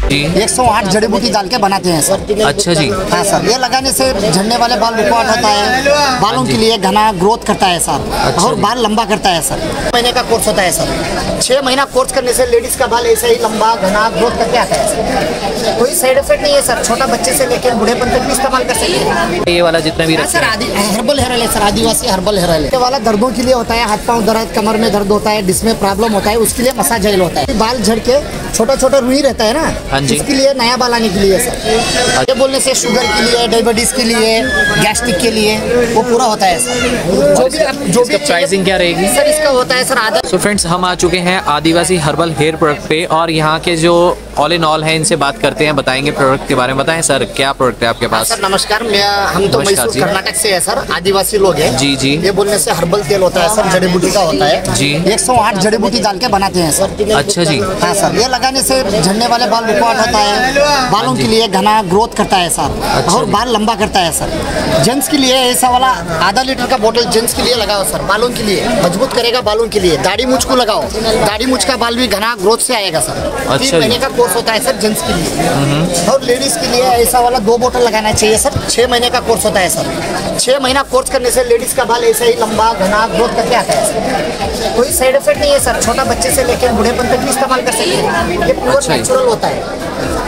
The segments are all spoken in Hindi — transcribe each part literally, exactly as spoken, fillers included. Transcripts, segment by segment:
एक सौ आठ जड़ी बूटी डाल के बनाते हैं सर। अच्छा जी। हाँ सर, ये लगाने से झड़ने वाले बाल रुकावट होता है, बालों के लिए घना ग्रोथ करता है सर। अच्छा और बाल लंबा करता है सर। महीने का कोर्स होता है सर। छह महीना कोर्स करने से लेडीज का बाल ऐसे ही लंबा घना ग्रोथ करके आता है सर। कोई साइड इफेक्ट नहीं है सर। छोटा बच्चे से लेकर बूढ़ेपन तक भी इस्तेमाल कर सकते हैं। ये वाला जितना भी सर हर्बल हेयर ऑयल है sir, Adivasi herbal hair oil है। ये वाला दर्दों के लिए होता है, हाथ पांव दर्द, कमर में दर्द होता है, जिसमें प्रॉब्लम होता है, उसके लिए मसाज ऑयल होता है। बाल झड़ के छोटा छोटा रुई रहता है ना, हाँ जी, इसके लिए नया बाल आने के लिए सर। ये बोलने से शुगर के लिए, डायबिटीज के लिए, गैस्ट्रिक के लिए वो पूरा होता है सर। जो भी जो भी प्राइसिंग क्या रहेगी सर इसका होता है सर आधा। सो फ्रेंड्स, हम आ चुके हैं आदिवासी हर्बल हेयर प्रोडक्ट पे और यहाँ के जो ऑल इन ऑल है इनसे बात करते हैं, बताएंगे प्रोडक्ट के बारे में। बताएं सर, क्या प्रोडक्ट है आपके पास? सर नमस्कार, मैं हम तो मैसूर कर्नाटक से है सर, आदिवासी लोग हैं जी जी। ये बोलने से हर्बल तेल होता है सर, जड़ी बूटी का होता है जी। एक सौ आठ जड़ी बूटी डाल के बनाते हैं सर। अच्छा जी। हाँ सर, ये लगाने से झड़ने वाले बाल रुकावट होता है, बालों के लिए घना ग्रोथ करता है सर। अच्छा और बाल लंबा करता है सर। जेंट्स के लिए ऐसा वाला आधा लीटर का बोतल जेंट्स के लिए लगाओ सर, बालों के लिए मजबूत करेगा, बालों के लिए। दाढ़ी मुझ को लगाओ, दाढ़ी मुझ का बाल भी घना ग्रोथ से आएगा सर। तीन महीने का कोर्स होता है सर जेंट्स के लिए। और लेडीज के लिए ऐसा वाला दो बोतल लगाना चाहिए सर। छह महीने का कोर्स होता है सर। छह महीना कोर्स करने से लेडीज का बाल ऐसे ही लंबा घना ग्रोथ करके आता है सर। कोई साइड इफेक्ट नहीं है सर। छोटा बच्चे से लेकर बूढ़ेपन तक भी इस्तेमाल कर सकते हैं। ये प्योर नेचुरल होता है।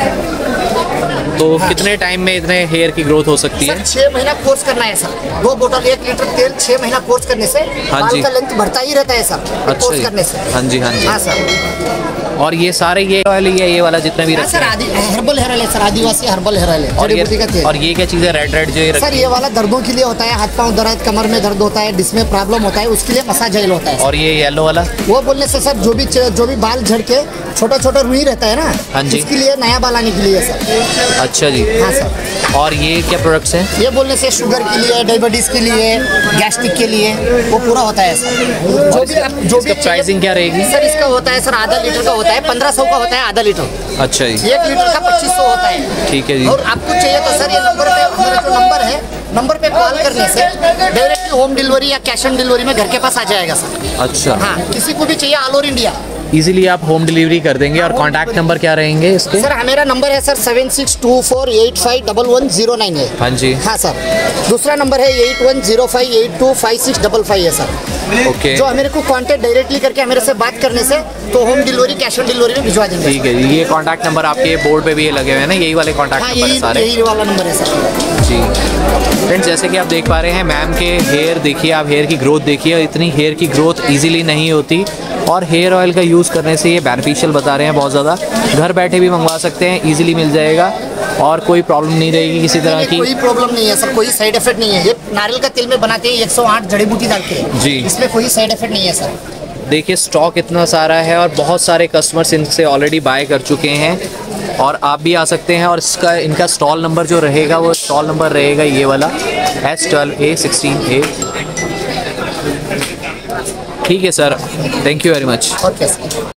तो कितने टाइम में इतने हेयर की ग्रोथ हो सकती है? सर छह महीना कोर्स करना है सर। दो बोतल एक लीटर तेल छह महीना कोर्स करने से बाल का लेंथ बढ़ता ही रहता है सर। अच्छा कोर्स करने से। हाँ जी हाँ जी। हाँ सर। और ये सारे ये ऑयल ये ये वाला जितना भी सर आदि हर्बल हेयर ऑयल है sir, Adivasi herbal hair oil है। और ये, का तेल। और ये क्या चीज़ है रेड रेड जो सर ये वाला दर्दों के लिए होता है, हाथ पांव दर्द, कमर में दर्द होता है, जिसमें प्रॉब्लम होता है, उसके लिए मसाज ऑयल होता है। और ये येलो वाला वो बोलने से सर जो भी जो भी बाल झड़ के छोटा छोटा रुई रहता है ना, हाँ जी, इसके लिए नया बाल आने के लिए सर। अच्छा जी। हाँ सर। और ये क्या प्रोडक्ट्स हैं? ये बोलने से शुगर के लिए, डायबिटीज के लिए, गैस्ट्रिक के लिए वो पूरा होता है सर। जो भी जो भी प्राइसिंग क्या रहेगी सर? इसका होता है सर आधा लीटर का होता है, पंद्रह सौ का होता है आधा लीटर। अच्छा जी। एक लीटर का पच्चीस सौ होता है। ठीक है जी। और आपको चाहिए तो सर ये नंबर पे, मेरा जो नंबर है, नंबर पे कॉल करने से डायरेक्टली होम डिलीवरी या कैश ऑन डिलीवरी में घर के पास आ जाएगा सर। अच्छा। हाँ, किसी को भी चाहिए ऑल ओवर इंडिया इजीली आप होम डिलीवरी कर देंगे। और कॉन्टैक्ट नंबर क्या रहेंगे इसके? सर मेरा नंबर है sir seven six two four eight five double one zero nine है। हाँ जी। हाँ सर। दूसरा नंबर है eight one zero five eight two five six double five है सर। ओके। जो मेरे को कांटेक्ट डायरेक्टली करके मेरे से बात करने से तो home delivery cash on delivery में भिजवा देंगे। ठीक है जी। ये कॉन्टैक्ट नंबर आपके बोर्ड पे भी ये लगे हुए हैं ना, यही वाले कॉन्टैक्ट हाँ, नंबर यही, सारे? यही वाला नंबर है सर जी। फ्रेंड्स जैसे कि आप देख पा रहे हैं मैम के हेयर देखिए, आप हेयर की ग्रोथ देखिए। इतनी हेयर की ग्रोथ इजीली नहीं होती और हेयर ऑयल का यूज़ करने से ये बेनिफिशियल बता रहे हैं बहुत ज़्यादा। घर बैठे भी मंगवा सकते हैं, इजीली मिल जाएगा और कोई प्रॉब्लम नहीं रहेगी किसी तरह की। कोई प्रॉब्लम नहीं है सर, कोई साइड इफेक्ट नहीं है। ये नारियल का तेल में बनाते हैं, एक सौ आठ जड़ी बूटी डाल के जी। इसमें कोई साइड इफेक्ट नहीं है सर। देखिए स्टॉक इतना सारा है और बहुत सारे कस्टमर्स इनसे ऑलरेडी बाय कर चुके हैं और आप भी आ सकते हैं। और इसका इनका स्टॉल नंबर जो रहेगा वो स्टॉल नंबर रहेगा ये वाला S twelve A sixteen A. ठीक है sir, thank you very much. Okay sir.